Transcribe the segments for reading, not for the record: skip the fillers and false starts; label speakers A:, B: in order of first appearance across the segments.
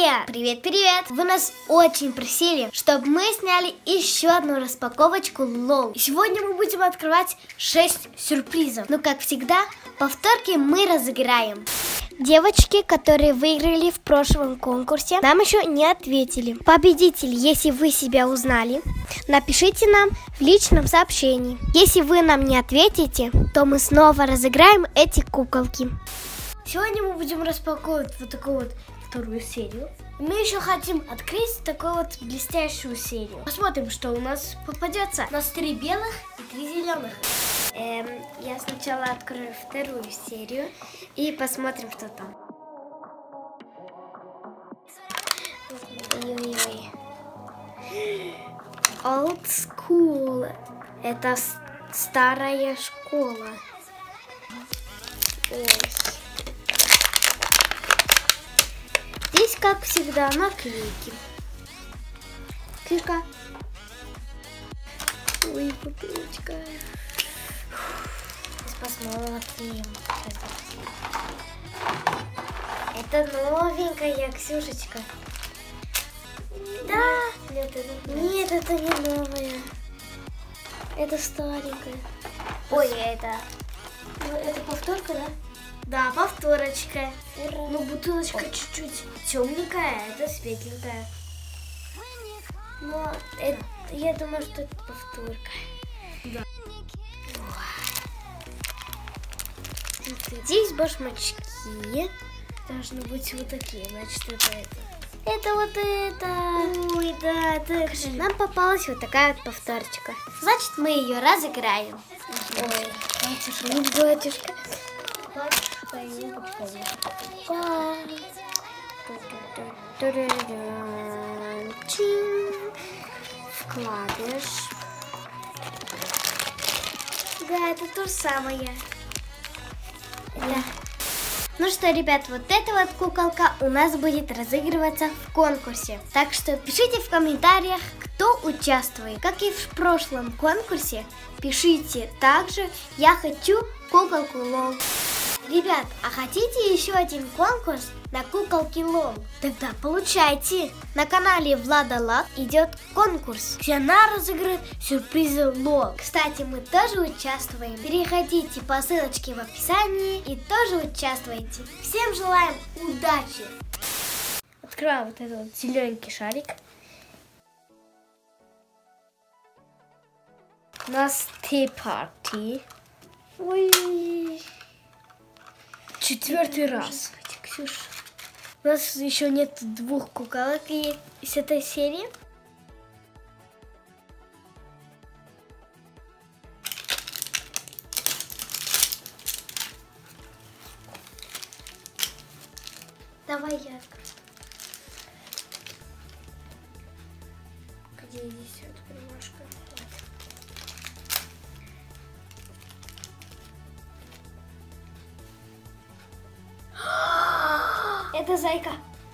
A: Привет! Привет! Вы нас очень просили, чтобы мы сняли еще одну распаковочку LOL. И сегодня мы будем открывать 6 сюрпризов. Но как всегда, повторки мы разыграем. Девочки, которые выиграли в прошлом конкурсе, нам еще не ответили. Победитель, если вы себя узнали, напишите нам в личном сообщении. Если вы нам не ответите, то мы снова разыграем эти куколки. Сегодня мы будем распаковывать вот такую вот вторую серию. Мы еще хотим открыть такую вот блестящую серию. Посмотрим, что у нас попадется. У нас 3 белых и 3 зеленых. Я сначала открою вторую серию и посмотрим, что там. Ой-ой-ой. Old School. Это старая школа. Ой. Здесь, как всегда, наклейки. Кишка. Ой, бутылочка. Сейчас посмотрим. Это новенькая, Ксюшечка. Да. Нет, это не новая. Это старенькая. Ой, это повторка, да? Да, повторочка. Ура. Ну, бутылочка чуть-чуть темненькая, это светленькая. Но я думаю, что это повторка. Да. Здесь башмачки. Должны быть вот такие, значит, это. Это вот это. Ой, да, это. Нам попалась вот такая вот повторочка. Значит, мы ее разыграем. Ой, батюшка. Вкладыш. Да, это то же самое. Да. Ну что, ребят, вот эта вот куколка у нас будет разыгрываться в конкурсе. Так что пишите в комментариях, кто участвует. Как и в прошлом конкурсе, пишите также «Я хочу куколку LOL». Ребят, а хотите еще один конкурс на куколки LOL? Тогда получайте! На канале Влада Лак идет конкурс, где она разыгрывает сюрпризы LOL. Кстати, мы тоже участвуем. Переходите по ссылочке в описании и тоже участвуйте. Всем желаем удачи! Открываем вот этот вот зелененький шарик. У нас Tea-Party. Ой... 4-й раз. Ксюша. У нас еще нет 2 куколок из этой серии. Давай я открою. Где здесь открывашка? Это зайка.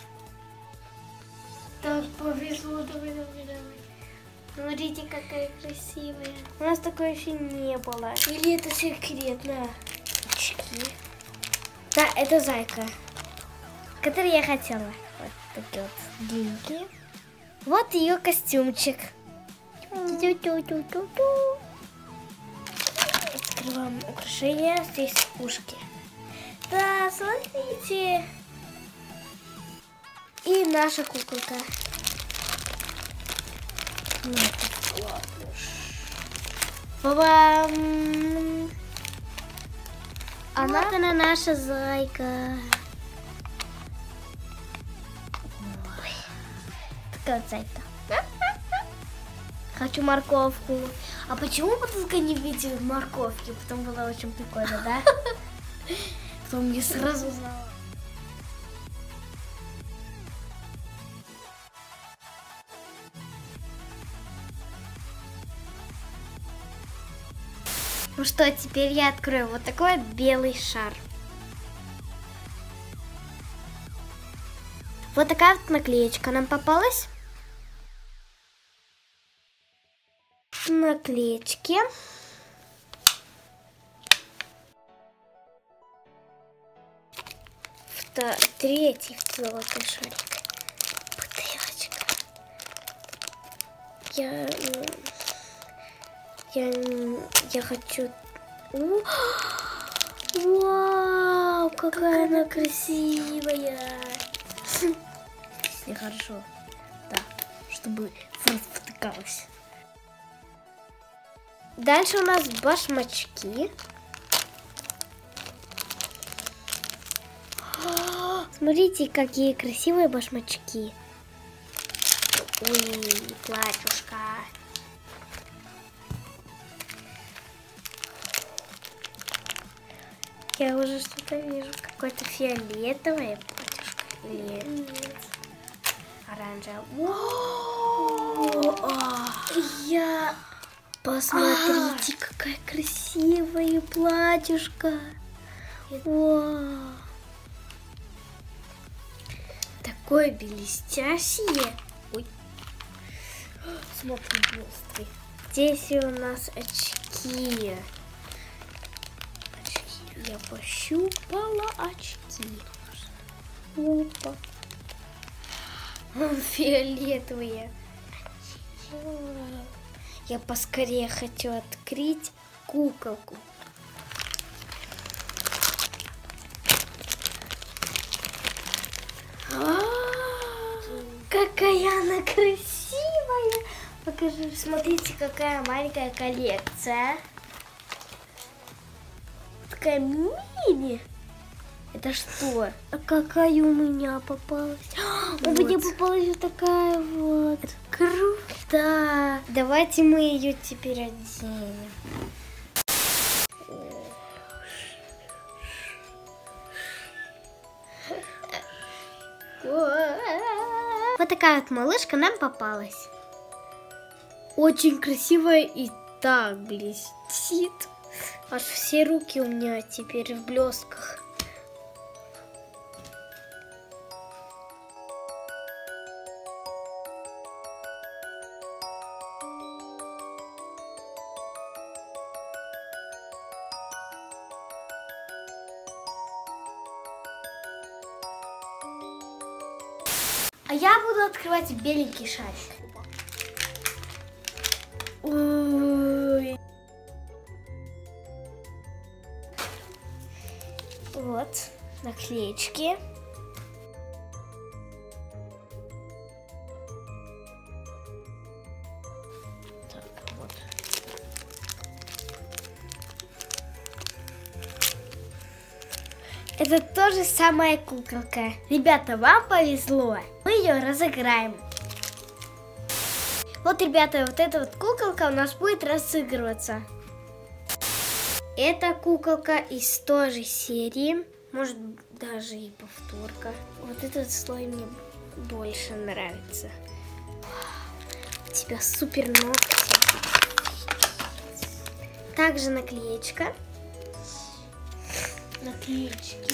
A: Так повезло, давай. Смотрите, какая красивая. У нас такой еще не было. Или это секретная? Очки. Да, это зайка, которую я хотела. Вот такие вот длинные. Вот ее костюмчик. Открываем украшения. Здесь ушки. Да, смотрите. И наша куколка. Ба-бам! Вот она, наша зайка. Ой. Такая вот зайка. Хочу морковку. А почему мы только не видели морковки? Потом было очень прикольно, да? Потом я сразу узнала. Ну что, теперь я открою вот такой вот белый шар. Вот такая вот наклеечка нам попалась. Наклеечки. Третий золотой шарик. Я хочу... Вау, какая она красивая. Хорошо. Да, чтобы втыкалась. Дальше у нас башмачки. Смотрите, какие красивые башмачки. Ой, платьюшка. Я уже что-то вижу. Какое-то фиолетовое платьюшко. Или оранжевое. Посмотрите, какая красивая платьюшка. Вау. Такое блестящее. Ой. Смотри, быстрый. Здесь у нас очки. Я пощупала очки. Опа. Фиолетовые. Я поскорее хочу открыть куколку. Какая она красивая! Покажи, смотрите, какая маленькая коллекция. Такая мини. Это что? А какая у меня попалась? Вот. У меня попалась вот такая вот. Круто! Давайте мы ее теперь оденем. Вот такая вот малышка нам попалась. Очень красивая и так блестит. Аж все руки у меня теперь в блестках. А я буду открывать беленький шарик. Ой. Вот наклеечки. Так, вот. Это тоже самая куколка. Ребята, вам повезло. Мы ее разыграем. Вот, ребята, вот эта вот куколка у нас будет разыгрываться. Эта куколка из той же серии. Может, даже и повторка. Вот этот слой мне больше нравится. У тебя супер ногти. Также наклеечка. Наклеечки.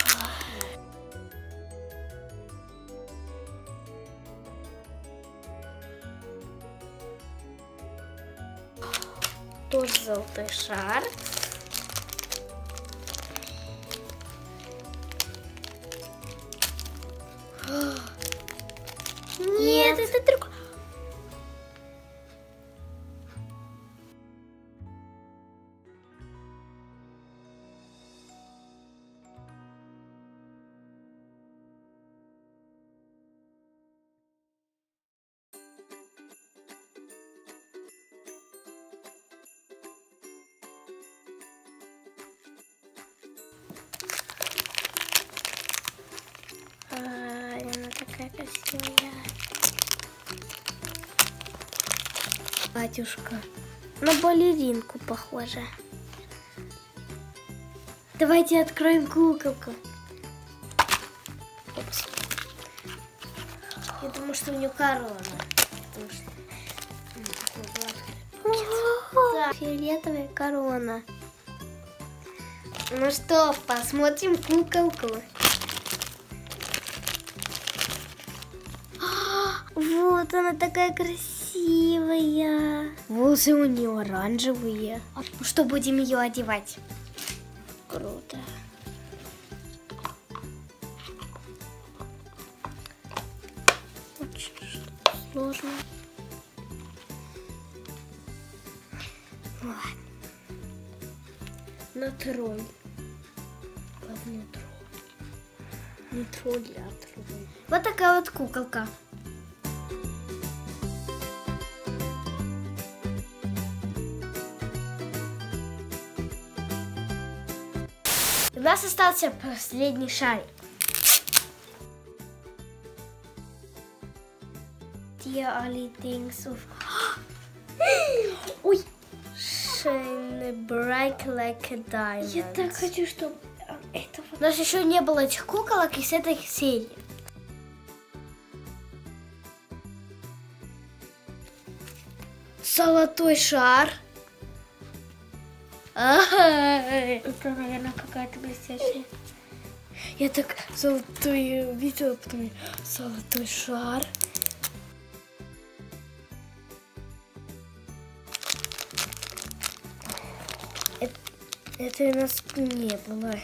A: Тоже золотой шар. Нет, это другой. Она такая красивая. Батюшка. На балеринку похожа. Давайте откроем куколку. Опс. Я думаю, что у нее корона. Потому что... Да, фиолетовая корона. Ну что, посмотрим куколку. Вот она такая красивая. Волосы у нее оранжевые. Ну что, будем ее одевать? Круто. Очень сложно.
B: Она тролль. Главное тролль. Не тролль, а тролль.
A: Вот такая вот куколка. У нас остался последний шарик. Dear Ali thinks of... Ой!
B: Shine bright like a diamond.
A: Я так хочу, чтобы этого... У нас еще не было этих куколок из этой серии. Золотой шар.
B: Это, наверное, какая-то блестящая.
A: Я так золотой видела, потом золотой шар.
B: Это у нас не было.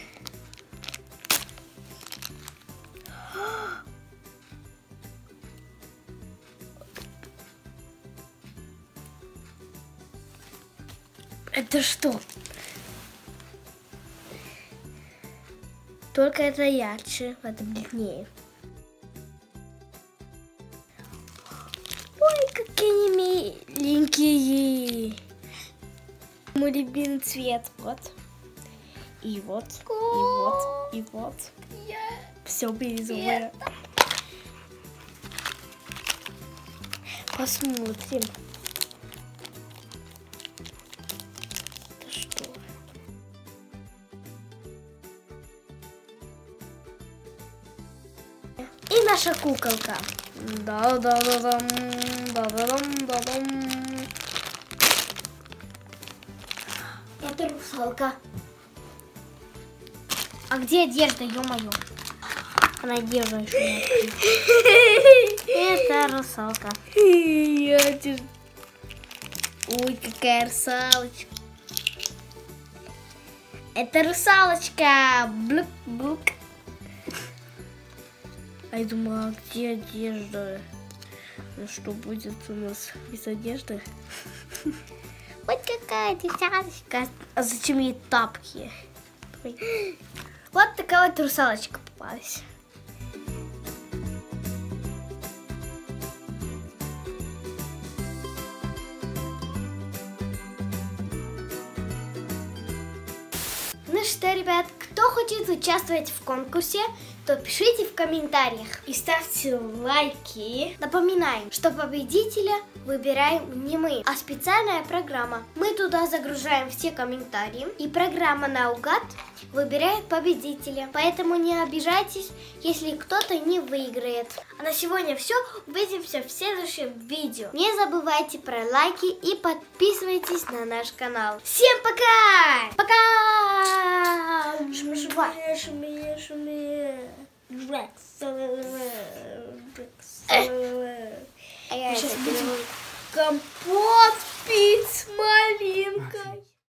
A: Это что?
B: Только это ярче, это бледнее.
A: Ой, какие они миленькие.
B: Мой любимый цвет, вот. И вот, и вот, и вот. Все бирюзовое. Посмотрим. Это что?
A: И наша куколка.
B: Да-да-да-дам, да-да-дам.
A: Это русалка. А где одежда, ё-моё?
B: Она одежда еще.
A: Это русалка.
B: Ой, какая русалочка.
A: Это русалочка. Блук-блук.
B: А я думала, а где одежда? Ну что будет у нас без одежды?
A: Вот какая девчоночка.
B: А зачем ей тапки?
A: Вот такая вот русалочка попалась. Ну что, ребят, кто хочет участвовать в конкурсе, то пишите в комментариях и ставьте лайки. Напоминаем, что победителя выбираем не мы, а специальная программа. Мы туда загружаем все комментарии, и программа наугад выбирает победителя. Поэтому не обижайтесь, если кто-то не выиграет. А на сегодня все. Увидимся в следующем видео. Не забывайте про лайки и подписывайтесь на наш канал. Всем пока! Пока!
B: Шумея. Рекс.